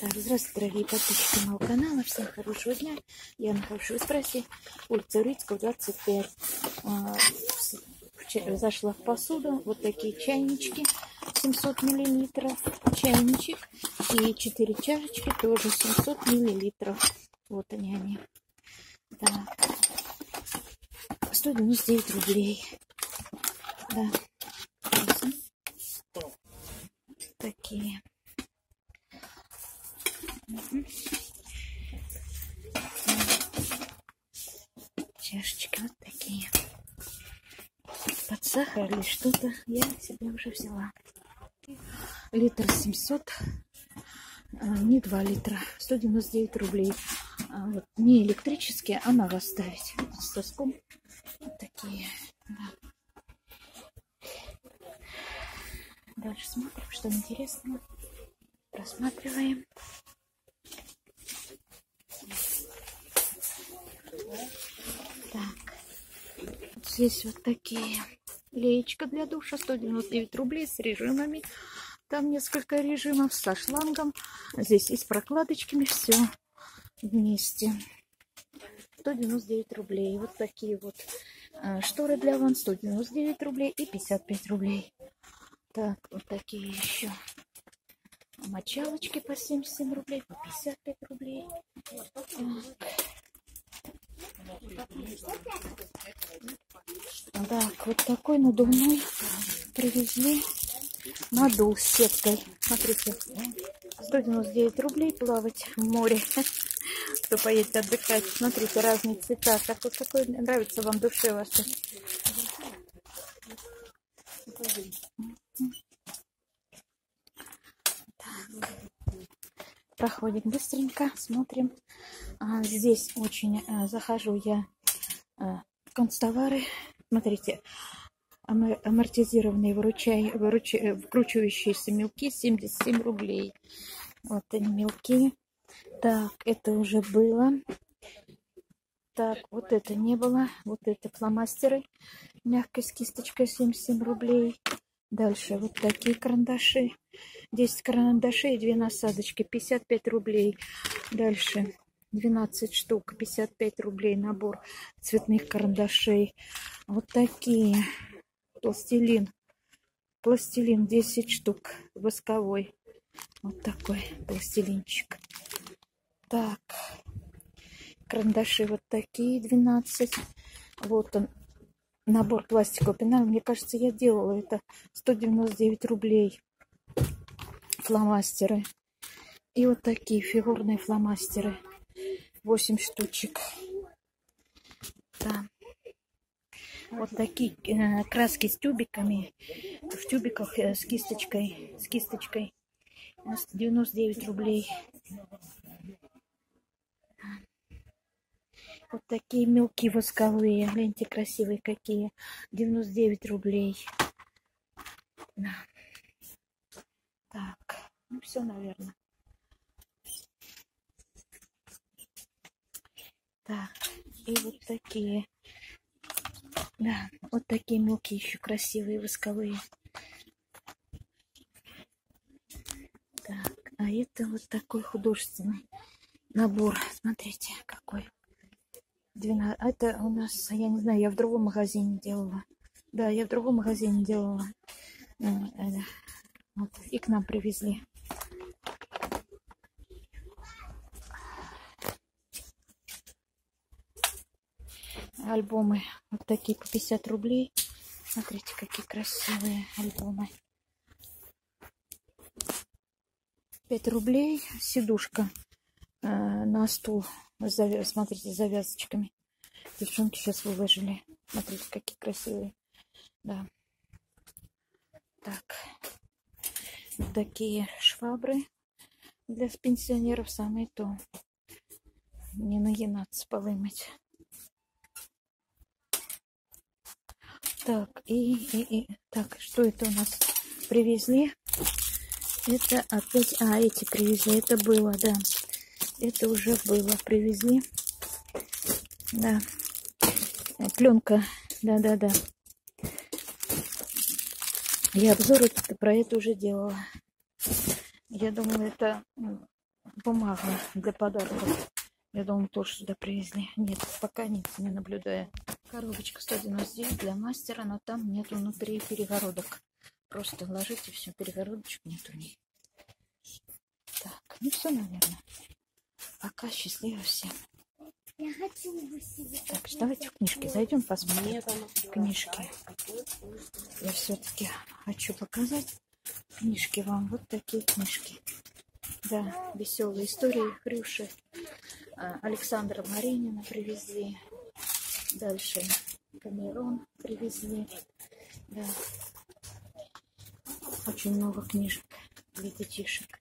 Так, здравствуйте, дорогие подписчики моего канала. Всем хорошего дня. Я нахожусь в трассе, улица Урицкого, 25. Зашла в посуду. Вот такие чайнички, 700 миллилитров. Чайничек и 4 чашечки, тоже 700 миллилитров. Вот они. Так. 199 рублей. Да. Такие. Чашечки вот такие. Под сахар или что-то я себе уже взяла. Литр 700, не 2 литра, 199 рублей. Вот, не электрические, а надо ставить с соском. Вот такие. Да. Дальше смотрим, что интересно. Просматриваем. Так, вот здесь вот такие. Леечка для душа, 199 рублей с режимами. Там несколько режимов со шлангом. Здесь и с прокладочками все вместе. 199 рублей. Вот такие вот шторы для ванн, 199 рублей и 55 рублей. Так, вот такие еще мочалочки по 77 рублей, по 55 рублей. Так, вот такой надувной привезли. Надул с сеткой. Смотрите, 199 рублей плавать в море. Кто поедет отдыхать. Смотрите, разные цвета. Какой нравится вам душе вашей. Проходим быстренько, смотрим. Здесь очень захожу я в концтовары. Смотрите, амортизированные вкручивающиеся мелки 77 рублей. Вот они мелки. Так, это уже было. Так, вот это не было. Вот это фломастеры. Мягкой с кисточкой 77 рублей. Дальше вот такие карандаши. 10 карандашей и 2 насадочки. 55 рублей. Дальше 12 штук. 55 рублей набор цветных карандашей. Вот такие. Пластилин. Пластилин 10 штук. Восковой. Вот такой пластилинчик. Так. Карандаши вот такие 12. Вот он. Набор пластикового пенала. Мне кажется, я делала это. 199 рублей. Фломастеры. И вот такие фигурные фломастеры. 8 штучек. Да. Вот такие краски с тюбиками. В тюбиках с кисточкой. 99 рублей. Вот такие мелкие восковые. Гляньте, красивые какие. 99 рублей. Да. Так, ну все, наверное. Так, и вот такие. Да, вот такие мелкие еще красивые восковые. Так, а это вот такой художественный набор. Смотрите, какой. 12. Это у нас, я не знаю, я в другом магазине делала. Да, я в другом магазине делала. Вот, и к нам привезли. Альбомы вот такие по 50 рублей. Смотрите, какие красивые альбомы. 5 рублей сидушка на стул. Смотрите, с завязочками. Девчонки сейчас выложили. Смотрите, какие красивые. Да. Так. Вот такие швабры для пенсионеров. Самое то. Не нагинаться, полы мыть. Так, так, что это у нас привезли? Это опять, эти привезли, это было, да. Это уже было, привезли. Да. Пленка, да. Я обзор про это уже делала. Я думаю, это бумага для подарков. Я думаю, тоже сюда привезли. Нет, пока нет, не наблюдаю. Коробочка 199 для мастера, но там нет внутри перегородок. Просто ложите все, перегородочек нету. Так, ну все, наверное. Пока, счастливо всем. Я хочу себе. Так, давайте в книжки зайдем, посмотрим. Книжки. Я все-таки хочу показать книжки вам. Вот такие книжки. Да, веселые истории Хрюши. Александра Маринина привезли. Дальше Камерон привезли. Да. Очень много книжек для детишек.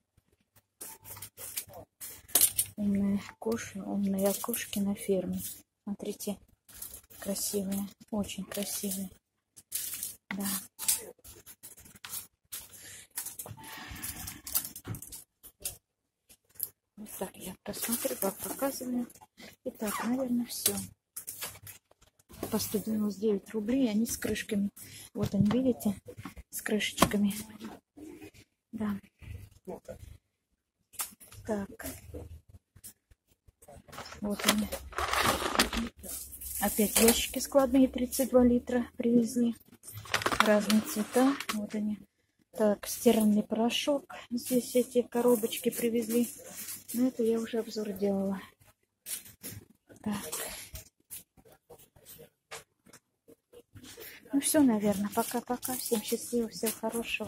Умные окошки на ферме. Смотрите, красивые, очень красивые. Да. Вот так я просмотрю, показываю. Итак, наверное, все. По 199 рублей, они с крышками. Вот они, видите, с крышечками. Да. Так. Вот они. Опять ящики складные, 32 литра привезли. Разные цвета. Вот они. Так, стиральный порошок. Здесь эти коробочки привезли. Но это я уже обзор делала. Так. Ну все, наверное. Пока-пока. Всем счастливо, всего хорошего.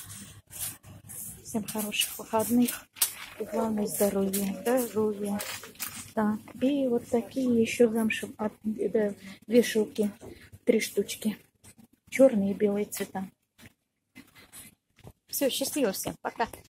Всем хороших выходных. И главное здоровья. Здоровья. Так, и вот такие еще вешалки. 3 штучки. Черные и белые цвета. Все, счастливо всем. Пока.